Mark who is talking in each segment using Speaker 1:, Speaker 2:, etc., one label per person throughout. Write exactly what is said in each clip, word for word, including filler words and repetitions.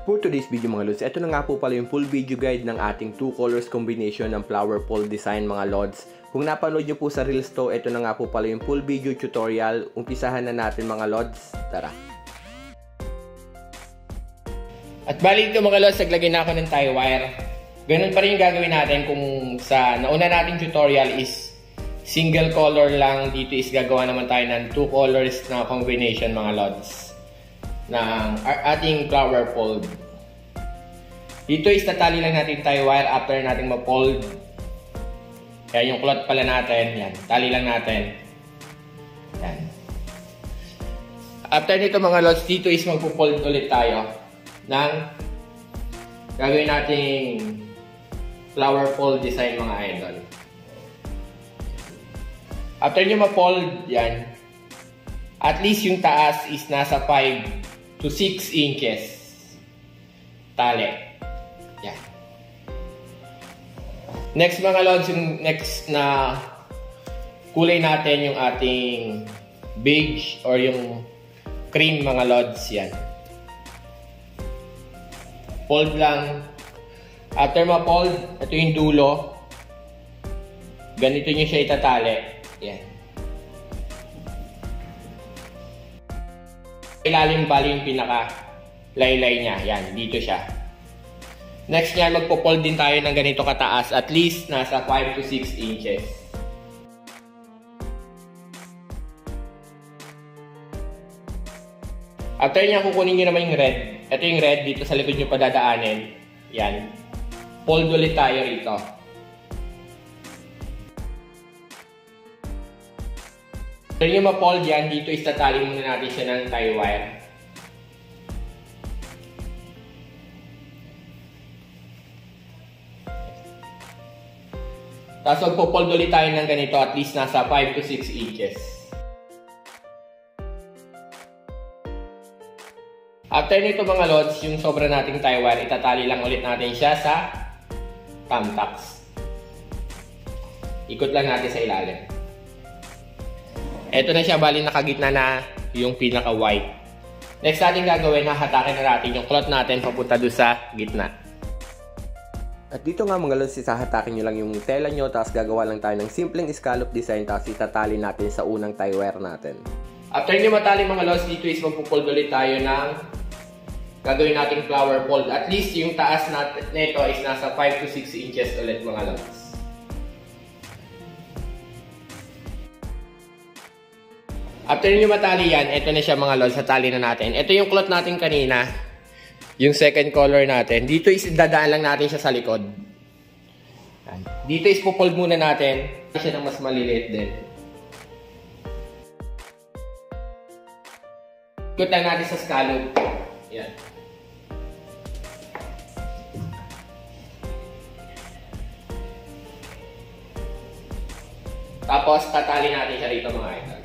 Speaker 1: For today's video mga lods, ito na nga po pala yung full video guide ng ating two colors combination ng flower pole design mga lods. Kung napanood nyo po sa Reels to, ito na nga po pala yung full video tutorial. Umpisahan na natin mga lods. Tara!
Speaker 2: At balik ito mga lods, naglagay na ako ng tie wire. Ganun pa rin yung gagawin natin kung sa nauna nating tutorial is single color lang. Dito is gagawa naman tayo ng two colors na combination mga lods ng ating flower pole. Dito is tatali lang natin tie wire after natin ma-fold. Kaya yung cloth pala natin, yan, tali lang natin. Yan. After nito mga lods, dito is magpo-fold ulit tayo ng gagawin nating flower pole design mga idol. After nyo ma-fold, yan, at least yung taas is nasa five to six inches tali. Yan. Next mga lods, yung next na kulay natin yung ating beige or yung cream mga lods. Yan. Fold lang. After ma-fold, ito yung dulo. Ganito nyo siya itatali. Yan. Ilalim bali yung pinaka laylay niya. Yan, dito siya. Next niya, magpo-fold din tayo ng ganito kataas. At least nasa five to six inches. After niya, kukunin nyo naman yung red. Ito yung red, dito sa likod nyo padadaanin. Yan. Fold ulit tayo rito. After nyo ma-fold yan, dito is tatali muna natin siya ng tie wire. Tapos magpo-fold ulit tayo ng ganito, at least nasa five to six inches. After nito mga lods, yung sobra nating tie wire, itatali lang ulit natin siya sa thumbtacks. Ikot lang natin sa ilalim. Ito na siya, bali nakagitna na yung pinaka-white. Next natin gagawin, hahatakin na natin yung cloth natin papunta doon sa gitna.
Speaker 1: At dito nga mga lods, isahatakin nyo lang yung tela nyo, tapos gagawa lang tayo ng simpleng scallop design, tapos itatali natin sa unang tie wire natin.
Speaker 2: After nyo matali mga lods, dito is magpo-fold ulit tayo ng gagawin nating flower fold. At least yung taas natin nito is nasa five to six inches ulit mga lods. After nyo matali yan, ito na siya mga lods, natali na natin. Ito yung cloth natin kanina, yung second color natin. Dito is dadaan lang natin siya sa likod. Dito is pupold muna natin. Siya ng mas maliliit din. Ikot lang natin sa scallop. Yan. Tapos tatali natin siya rito mga idol.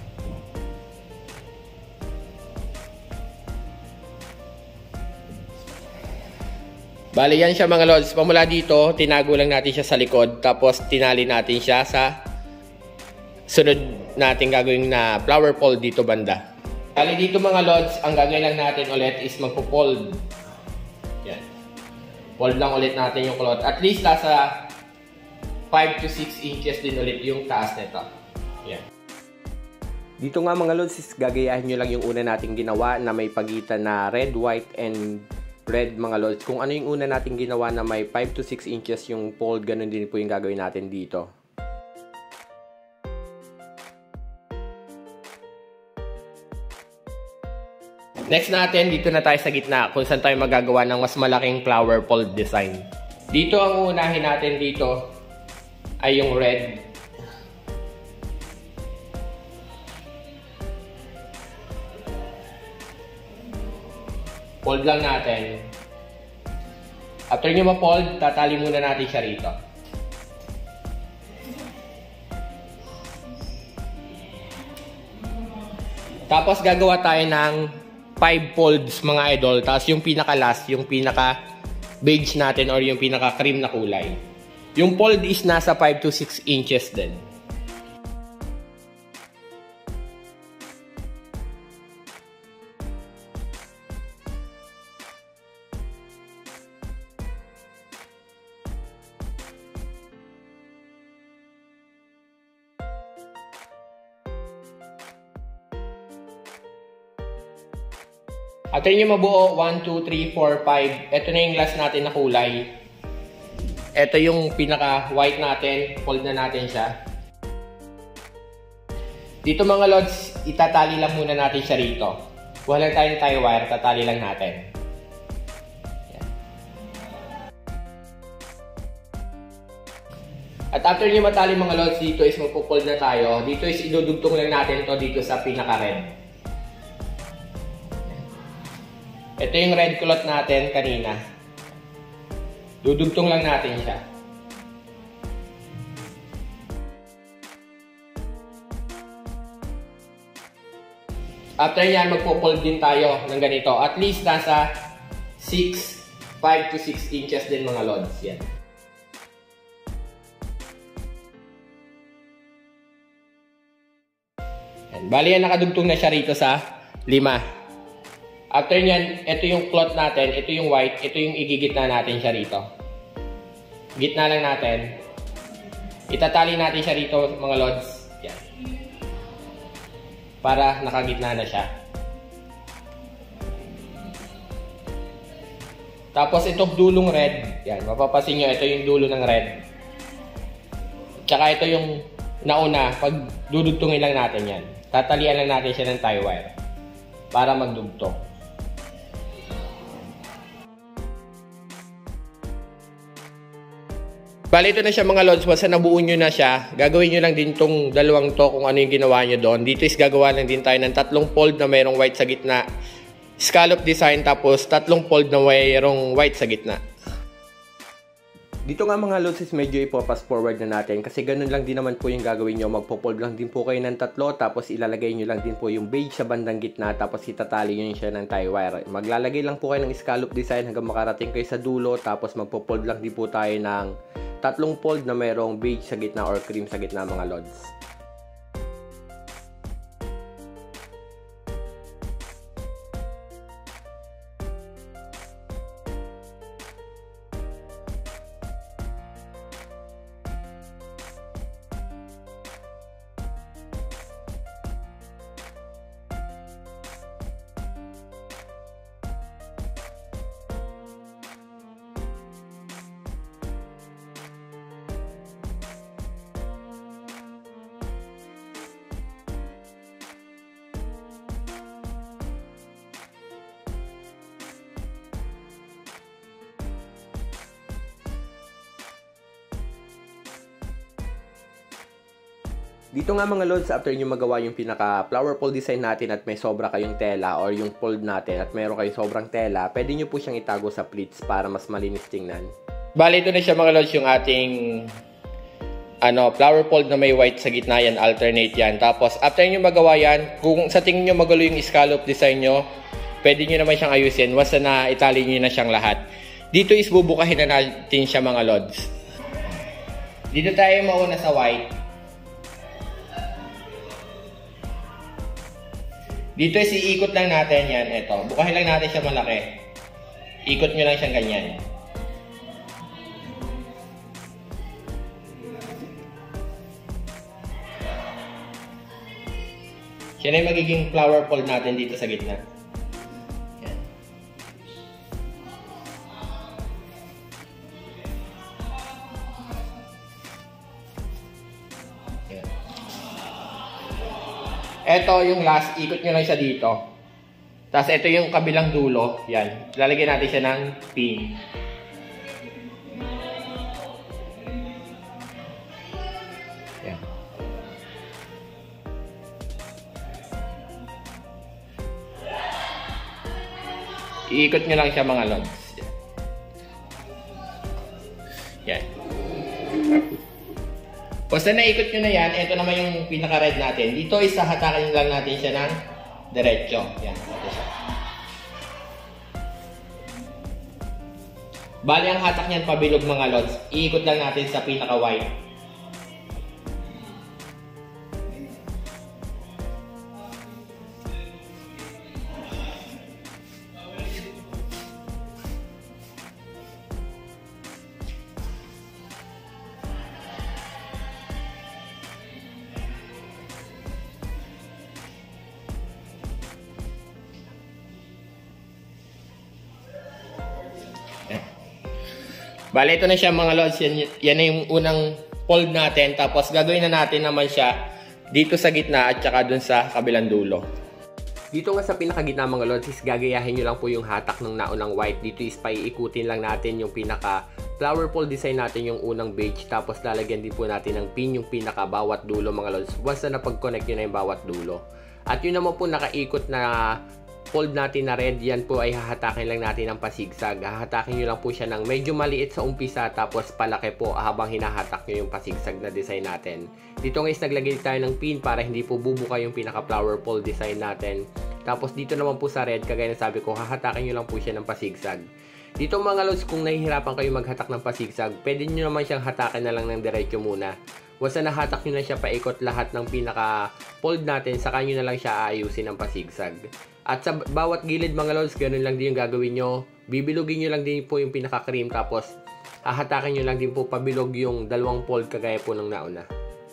Speaker 2: Bali yan siya mga lods. Pamula dito, tinago lang natin siya sa likod. Tapos tinali natin siya sa sunod natin gagawin na flower pole dito banda. Bali dito mga lods, ang gagawin lang natin ulit is magpo-fold. Yan. Fold lang ulit natin yung cloth. At least nasa five to six inches din ulit yung taas nito. Yan.
Speaker 1: Dito nga mga lods, is gagayahin nyo lang yung una nating ginawa na may pagitan na red, white, and red mga lods. Kung ano yung una nating ginawa na may five to six inches yung fold, ganun din po yung gagawin natin dito.
Speaker 2: Next natin, dito na tayo sa gitna kung saan tayo magagawa ng mas malaking flower pole design. Dito ang uunahin natin dito ay yung red. Fold lang natin. After nyo ma-fold, tatali muna natin siya rito. Tapos gagawa tayo ng five folds mga idol. Tapos yung pinaka-last, yung pinaka-beige natin or yung pinaka-cream na kulay. Yung fold is nasa five to six inches din. After nyo mabuo, one, two, three, four, five. Ito na yung last natin na kulay. Ito yung pinaka-white natin. Fold na natin siya. Dito mga lods, itatali lang muna natin siya rito. Kuha lang tayo ng tie wire, tatali lang natin. Yan. At after nyo matali mga lods, dito is magpo-fold na tayo. Dito is idudugtong lang natin to dito sa pinaka-red. Ito yung red kulot natin kanina. Dudugtong lang natin siya. After yan, magpo-fold din tayo ng ganito. At least nasa six, five to six inches din mga lods. Yan. Yan. Bali yan, nakadugtong na siya rito sa lima. After nyan, ito yung cloth natin, ito yung white, ito yung igigitna natin siya rito. Gitna lang natin. Itatali natin siya rito mga lods. Yan. Para nakagitna na siya. Tapos itong dulong red, yan, mapapasin nyo, ito yung dulo ng red. Tsaka ito yung nauna, pag dudugtungin lang natin yan. Tatalian lang natin siya ng tie wire para magdugtong. Bali, ito na siya mga lods. Once na nabuo nyo na siya, gagawin nyo lang din tong dalawang to kung ano yung ginawa nyo doon. Dito is gagawa lang din tayo ng tatlong fold na mayroong white sa gitna. Scallop design, tapos tatlong fold na mayroong white sa gitna.
Speaker 1: Dito nga mga lods is medyo ipo-pass forward na natin kasi ganun lang din naman po yung gagawin nyo. Magpo-fold lang din po kayo ng tatlo, tapos ilalagay nyo lang din po yung beige sa bandang gitna, tapos itatali nyo siya ng tie wire. Maglalagay lang po kayo ng scallop design hanggang makarating kayo sa dulo, tapos magpo-fold lang din po tayo ng tatlong fold na mayroong beige sa gitna or cream sa gitna mga lods. Dito nga mga lods, after nyo magawa yung pinaka flower fold design natin at may sobra kayong tela or yung fold natin at mayroon kayong sobrang tela, pwede nyo po siyang itago sa pleats para mas malinis tingnan.
Speaker 2: Bali, ito na siya mga lods, yung ating ano, flower fold na may white sa gitna yan, alternate yan. Tapos after nyo magawa yan, kung sa tingin nyo magulo yung scallop design nyo, pwede nyo naman siyang ayusin once na itali nyo na siyang lahat. Dito is bubukahin na natin siya mga lods. Dito tayo mauna sa white. Dito is iikot lang natin yan. Ito. Bukahin lang natin siya malaki. Ikot nyo lang siyang ganyan. Siya na yung magiging flower fold natin dito sa gitna. Yan. Yan. Ito yung last, ikot nyo lang siya dito. Tapos ito yung kabilang dulo. Yan. Lalagyan natin siya ng pin. Yan. Iikot nyo lang siya mga lods. Yan. Basta naikot nyo na yan, ito naman yung pinaka-red natin. Dito is hatakan lang natin siya ng diretso. Yan, ito siya. Bali ang hatak niyan pabilog mga lods. Iikot lang natin sa pinaka-white. Bale, ito na siya mga lods. Yan, yan na yung unang fold natin. Tapos gagawin na natin naman siya dito sa gitna at saka dun sa kabilang dulo.
Speaker 1: Dito nga sa pinakagitna mga lods is gagayahin nyo lang po yung hatak ng naunang white. Dito is paiikutin lang natin yung pinaka flower fold design natin yung unang beige. Tapos lalagyan din po natin ng pin yung pinaka bawat dulo mga lods. Once na napag-connect nyo na yung bawat dulo. At yun naman po nakaikot na fold natin na red, yan po ay hahatakin lang natin ng pasigsag. Hahatakin nyo lang po siya ng medyo maliit sa umpisa tapos palaki po habang hinahatak nyo yung pasigsag na design natin. Dito guys naglagay tayo ng pin para hindi po bubuka yung pinaka flower fold design natin. Tapos dito naman po sa red, kagaya na sabi ko, hahatakin nyo lang po siya ng pasigsag. Dito mga lods, kung nahihirapan kayo maghatak ng pasigsag, pwede nyo naman siyang hatakin na lang ng diretso muna. Once na nahatak nyo na siya paikot lahat ng pinaka fold natin, saka nyo na lang siya aayusin ng pasigsag. At sa bawat gilid mga lods, ganun lang din yung gagawin nyo. Bibilugin nyo lang din po yung pinaka cream, tapos hahatakin nyo lang din po pabilog yung dalawang fold kagaya po ng nauna.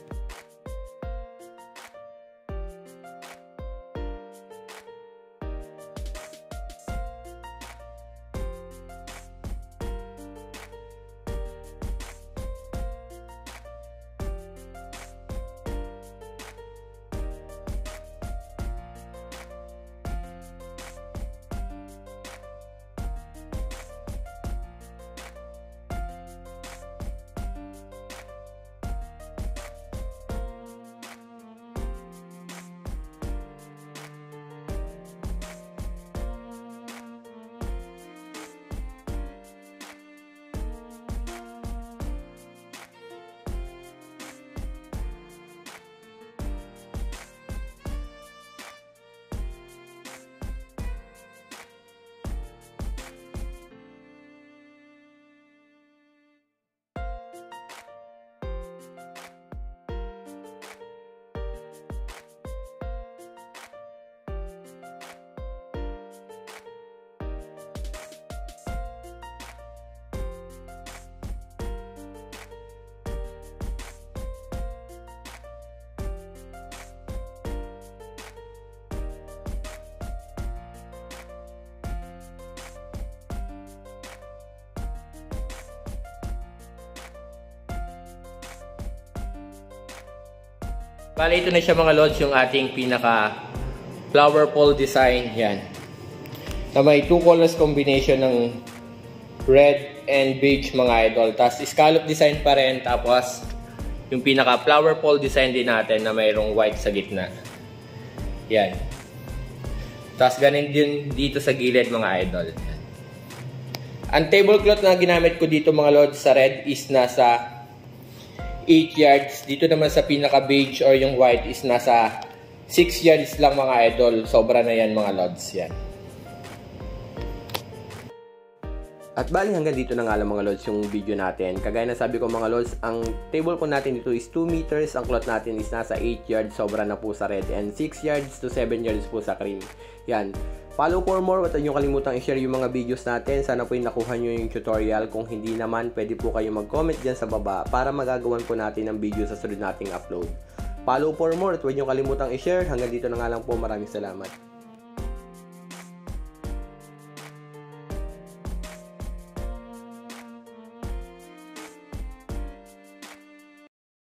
Speaker 2: Bale, ito na siya mga lods, yung ating pinaka flower fold design. Yan. Na may two colors combination ng red and beige mga idol. Tapos scallop design pa rin. Tapos yung pinaka flower fold design din natin na mayroong white sa gitna. Yan. Tapos ganun din dito sa gilid mga idol. Yan. Ang tablecloth na ginamit ko dito mga lods sa red is nasa eight yards. Dito naman sa pinaka beige or yung white is nasa six yards lang mga idol. Sobra na yan mga lods. Yan.
Speaker 1: At bali hanggang dito na nga lang mga lods yung video natin. Kagaya na sabi ko mga lods, ang table po natin dito is two meters. Ang cloth natin is nasa eight yards. Sobra na po sa red. And six yards to seven yards po sa cream. Yan. Follow for more. Huwag nyo kalimutang i-share yung mga videos natin. Sana po yung nakuha nyo yung tutorial. Kung hindi naman, pwede po kayo mag-comment dyan sa baba para magagawan po natin ng video sa sunod nating upload. Follow for more at huwag nyo kalimutang i-share. Hanggang dito na nga lang po. Maraming salamat.